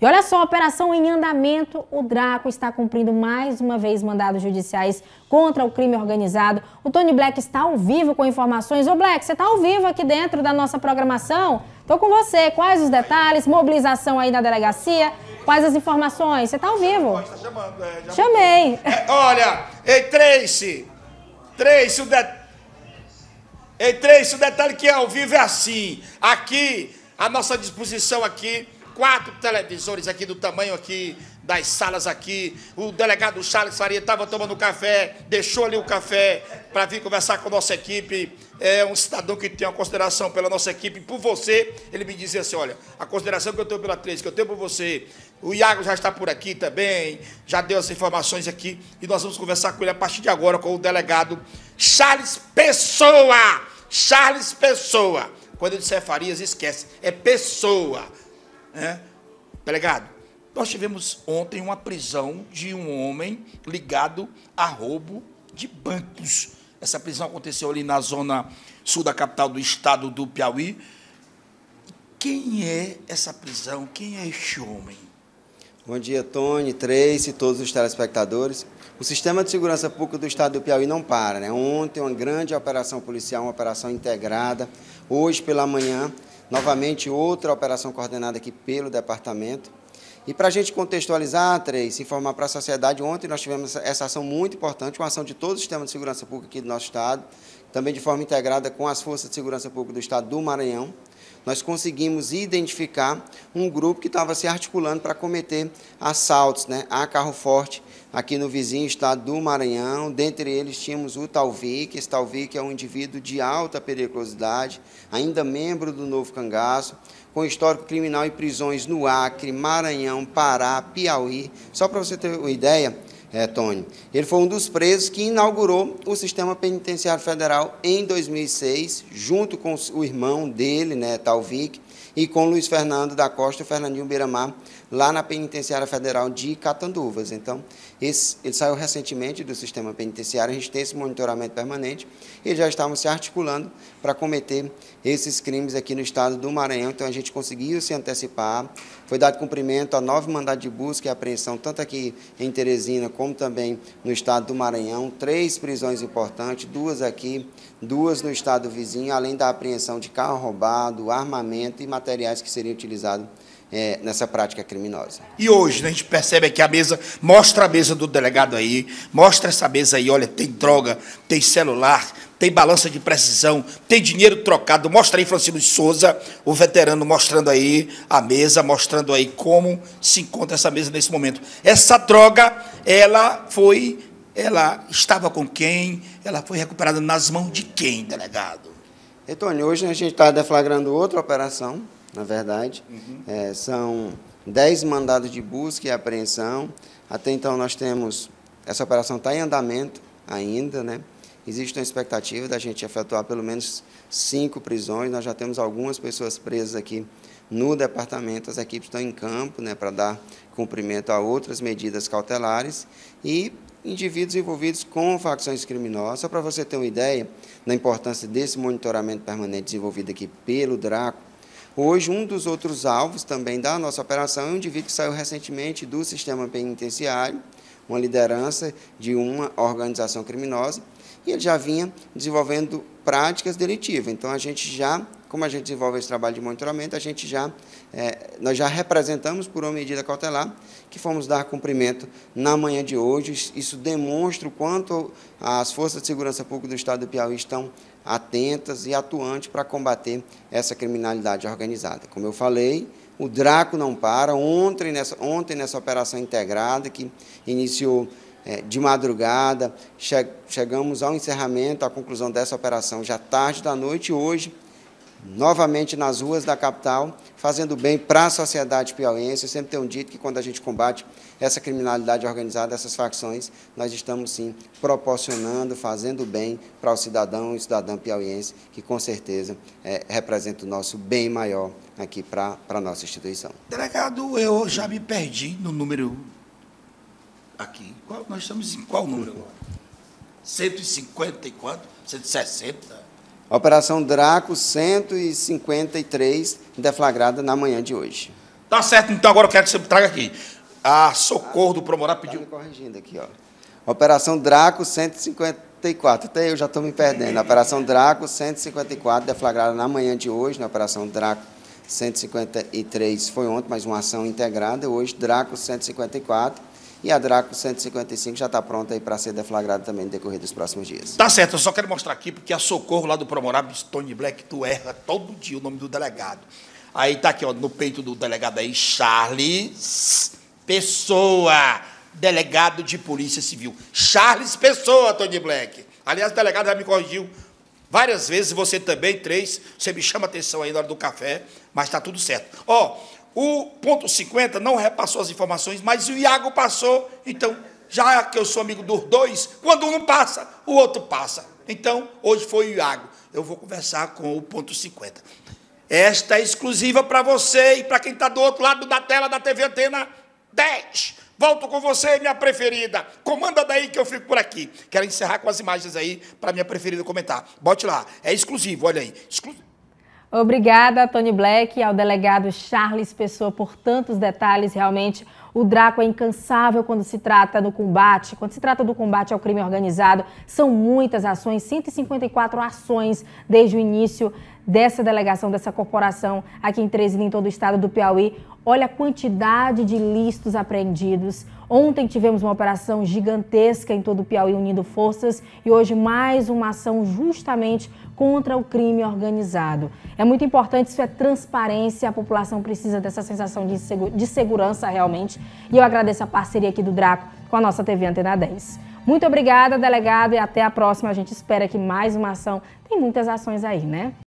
E olha só, operação em andamento, o Draco está cumprindo mais uma vez mandados judiciais contra o crime organizado. O Tony Black está ao vivo com informações. Ô Black, você está ao vivo aqui dentro da nossa programação? Estou com você. Quais os detalhes? Mobilização aí na delegacia? Quais as informações? Você está ao vivo. Tá chamando, Chamei. Olha, ei, Tracy, o detalhe que é ao vivo é assim. Aqui, à nossa disposição aqui, 4 televisores aqui do tamanho aqui das salas aqui. O delegado Charles Faria estava tomando café, deixou ali o café para vir conversar com a nossa equipe. É um cidadão que tem uma consideração pela nossa equipe, por você. Ele me dizia assim, olha, a consideração que eu tenho pela Tracy, que eu tenho por você. O Iago já está por aqui também, já deu as informações aqui. E nós vamos conversar com ele a partir de agora, com o delegado Charles Pessoa. Charles Pessoa. Quando eu disser Farias, esquece. É Pessoa. Delegado, nós tivemos ontem uma prisão de um homem ligado a roubo de bancos. Essa prisão aconteceu ali na zona sul da capital do estado do Piauí. Quem é essa prisão? Quem é este homem? Bom dia, Tony, Tracy, todos os telespectadores. O Sistema de Segurança Pública do estado do Piauí não para, né? Ontem, uma grande operação policial, uma operação integrada. Hoje, pela manhã, novamente, outra operação coordenada aqui pelo departamento. E para a gente contextualizar, Tracy, informar para a sociedade, ontem nós tivemos essa ação muito importante, uma ação de todo o Sistema de Segurança Pública aqui do nosso estado, também de forma integrada com as Forças de Segurança Pública do estado do Maranhão. Nós conseguimos identificar um grupo que estava se articulando para cometer assaltos, né, a carro forte aqui no vizinho estado do Maranhão. Dentre eles tínhamos o Talvic. Esse Talvic é um indivíduo de alta periculosidade, ainda membro do Novo Cangaço, com histórico criminal e prisões no Acre, Maranhão, Pará, Piauí. Só para você ter uma ideia, Tony, ele foi um dos presos que inaugurou o Sistema Penitenciário Federal em 2006, junto com o irmão dele, né, Talvic, e com Luiz Fernando da Costa e Fernandinho Beiramar, lá na Penitenciária Federal de Catanduvas. Então, ele saiu recentemente do sistema penitenciário, a gente tem esse monitoramento permanente, e já estávamos se articulando para cometer esses crimes aqui no estado do Maranhão. Então, a gente conseguiu se antecipar, foi dado cumprimento a 9 mandados de busca e apreensão, tanto aqui em Teresina, como também no estado do Maranhão, 3 prisões importantes, 2 aqui, 2 no estado vizinho, além da apreensão de carro roubado, armamento e materiais que seriam utilizados nessa prática criminosa. E hoje, né, a gente percebe aqui a mesa, mostra a mesa do delegado aí, mostra essa mesa aí, olha, tem droga, tem celular, tem balança de precisão, tem dinheiro trocado. Mostra aí, Francino de Souza, o veterano, mostrando aí a mesa, mostrando aí como se encontra essa mesa nesse momento. Essa droga, ela estava com quem? Ela foi recuperada nas mãos de quem, delegado? Antônio, hoje a gente está deflagrando outra operação, na verdade. São 10 mandados de busca e apreensão. Até então nós temos, essa operação está em andamento ainda, né? Existe uma expectativa da gente efetuar pelo menos 5 prisões. Nós já temos algumas pessoas presas aqui no departamento. As equipes estão em campo, né, para dar cumprimento a outras medidas cautelares e indivíduos envolvidos com facções criminosas. Só para você ter uma ideia da importância desse monitoramento permanente desenvolvido aqui pelo Draco, hoje um dos outros alvos também da nossa operação é um indivíduo que saiu recentemente do sistema penitenciário, uma liderança de uma organização criminosa, e ele já vinha desenvolvendo práticas delitivas. Então, como a gente desenvolve esse trabalho de monitoramento, nós já representamos por uma medida cautelar que fomos dar cumprimento na manhã de hoje. Isso demonstra o quanto as Forças de Segurança Pública do estado do Piauí estão atentas e atuantes para combater essa criminalidade organizada. Como eu falei, o Draco não para. Ontem nessa operação integrada, que iniciou de madrugada, chegamos ao encerramento, à conclusão dessa operação já tarde da noite, e hoje, novamente nas ruas da capital, fazendo bem para a sociedade piauiense. Eu sempre tenho dito que quando a gente combate essa criminalidade organizada, essas facções, nós estamos sim proporcionando, fazendo bem para o cidadão e cidadã piauiense, que com certeza representa o nosso bem maior aqui para a nossa instituição. Delegado, eu já me perdi no número aqui. Nós estamos em qual número agora? 150 e quanto? 160? Operação Draco 153, deflagrada na manhã de hoje. Tá certo, então agora eu quero que você traga aqui. A Socorro do Promorá pediu... Tá me corrigindo aqui, ó. Operação Draco 154. Até eu já estou me perdendo. Operação Draco 154, deflagrada na manhã de hoje, na Operação Draco 153 foi ontem, mas uma ação integrada. Hoje, Draco 154 e a Draco 155 já está pronta aí para ser deflagrada também no decorrer dos próximos dias. Tá certo, eu só quero mostrar aqui, porque a Socorro lá do Promorá, Tony Black, tu erra todo dia o nome do delegado. Aí tá aqui, ó, no peito do delegado aí, Charles Pessoa, delegado de Polícia Civil. Charles Pessoa, Tony Black. Aliás, o delegado já me corrigiu várias vezes, você também, 3. Você me chama atenção aí na hora do café, mas está tudo certo. Ó, o ponto 50 não repassou as informações, mas o Iago passou. Então, já que eu sou amigo dos dois, quando um não passa, o outro passa. Então, hoje foi o Iago. Eu vou conversar com o ponto 50. Esta é exclusiva para você e para quem está do outro lado da tela da TV Antena 10. Volto com você, minha preferida. Comanda daí que eu fico por aqui. Quero encerrar com as imagens aí para minha preferida comentar. Bote lá. É exclusivo, olha aí. Exclusivo. Obrigada, Tony Black, e ao delegado Charles Pessoa por tantos detalhes. Realmente, o Draco é incansável quando se trata do combate. Quando se trata do combate ao crime organizado, são muitas ações, 154 ações desde o início dessa delegação, dessa corporação aqui em Teresina, em todo o estado do Piauí. Olha a quantidade de ilícitos apreendidos. Ontem tivemos uma operação gigantesca em todo o Piauí, unindo forças, e hoje mais uma ação justamente contra o crime organizado. É muito importante, isso é transparência, a população precisa dessa sensação de segurança realmente, e eu agradeço a parceria aqui do Draco com a nossa TV Antena 10. Muito obrigada, delegado, e até a próxima. A gente espera que mais uma ação. Tem muitas ações aí, né?